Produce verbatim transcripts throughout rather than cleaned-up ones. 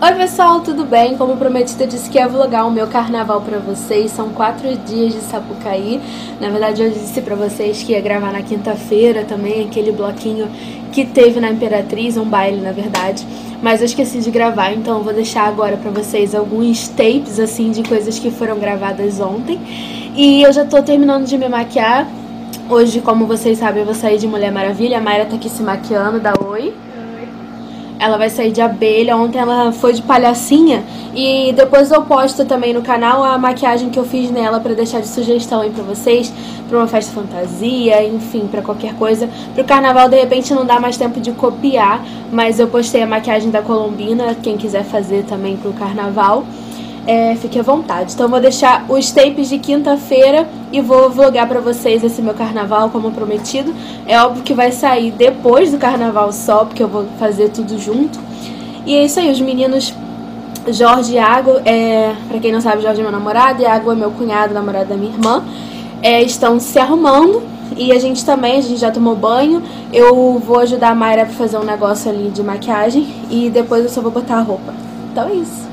Oi pessoal, tudo bem? Como prometido, eu disse que ia vlogar o meu carnaval pra vocês. São quatro dias de Sapucaí. Na verdade, eu disse pra vocês que ia gravar na quinta-feira também, aquele bloquinho que teve na Imperatriz, um baile na verdade. Mas eu esqueci de gravar, então eu vou deixar agora pra vocês alguns tapes assim de coisas que foram gravadas ontem. E eu já tô terminando de me maquiar. Hoje, como vocês sabem, eu vou sair de Mulher Maravilha. A Mayra tá aqui se maquiando, dá oi. Ela vai sair de abelha. Ontem ela foi de palhacinha. E depois eu posto também no canal a maquiagem que eu fiz nela pra deixar de sugestão aí pra vocês. Pra uma festa fantasia, enfim, pra qualquer coisa. Pro carnaval, de repente, não dá mais tempo de copiar. Mas eu postei a maquiagem da Colombina. Quem quiser fazer também pro carnaval, é, fique à vontade. Então eu vou deixar os tapes de quinta-feira e vou vlogar pra vocês esse meu carnaval, como prometido. É óbvio que vai sair depois do carnaval só, porque eu vou fazer tudo junto. E é isso aí, os meninos Jorge e Iago, é, pra quem não sabe, Jorge é meu namorado e Iago é meu cunhado, namorado da minha irmã, é, estão se arrumando. E a gente também, a gente já tomou banho. Eu vou ajudar a Mayra pra fazer um negócio ali de maquiagem e depois eu só vou botar a roupa. Então é isso.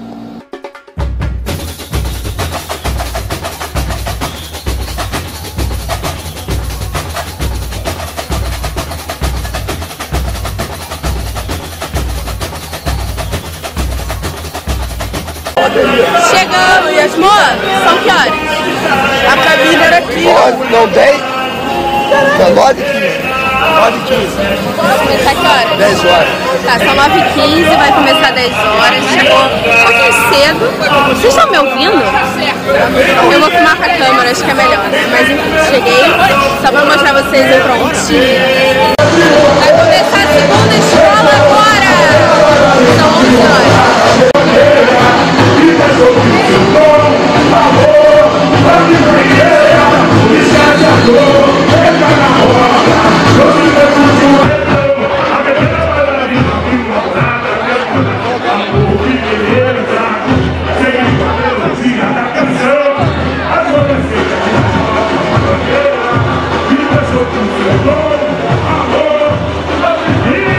Chegamos, Yasmô, são que horas? A cabine era aqui. nove, não, dez? nove e quinze. nove e quinze. Vai começar que horas? dez horas. Tá, são nove e quinze, vai começar dez horas. Chegou um pouquinho cedo. Vocês estão me ouvindo? Eu vou filmar com a câmera, acho que é melhor, né? Mas enfim, cheguei só pra mostrar vocês o prontinho. Vai começar a segunda escola agora! São onze horas.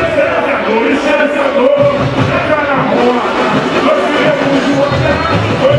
Oh,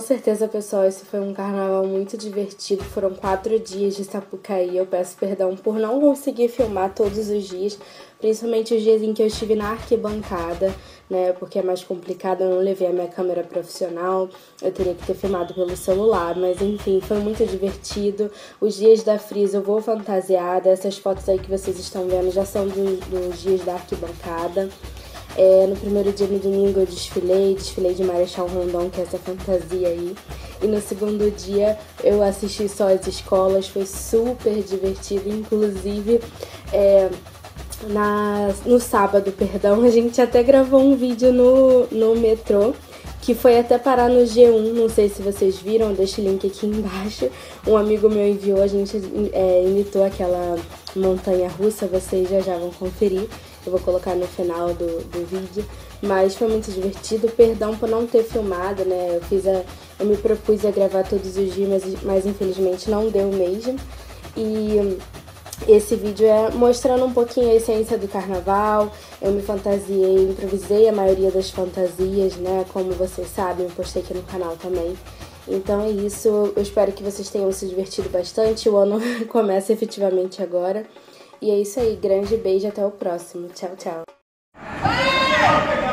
certeza, pessoal, esse foi um carnaval muito divertido. Foram quatro dias de Sapucaí. Eu peço perdão por não conseguir filmar todos os dias, principalmente os dias em que eu estive na arquibancada, né? Porque é mais complicado, eu não levei a minha câmera profissional, eu teria que ter filmado pelo celular, mas enfim, foi muito divertido. Os dias da Frieza eu vou fantasiada, essas fotos aí que vocês estão vendo já são dos, dos dias da arquibancada. É, no primeiro dia, no domingo, eu desfilei, desfilei de Marechal Rondon, que é essa fantasia aí. E no segundo dia, eu assisti só as escolas, foi super divertido. Inclusive, é, na, no sábado, perdão, a gente até gravou um vídeo no, no metrô, que foi até parar no G um, não sei se vocês viram, deixo o link aqui embaixo. Um amigo meu enviou, a gente é, imitou aquela montanha russa, vocês já já vão conferir. Eu vou colocar no final do, do vídeo, mas foi muito divertido. Perdão por não ter filmado, né? Eu fiz a, eu me propus a gravar todos os dias, mas, mas infelizmente não deu mesmo. E esse vídeo é mostrando um pouquinho a essência do carnaval. Eu me fantasiei, improvisei a maioria das fantasias, né? Como vocês sabem, eu postei aqui no canal também. Então é isso, eu espero que vocês tenham se divertido bastante. O ano começa efetivamente agora. E é isso aí, grande beijo, até o próximo. Tchau, tchau.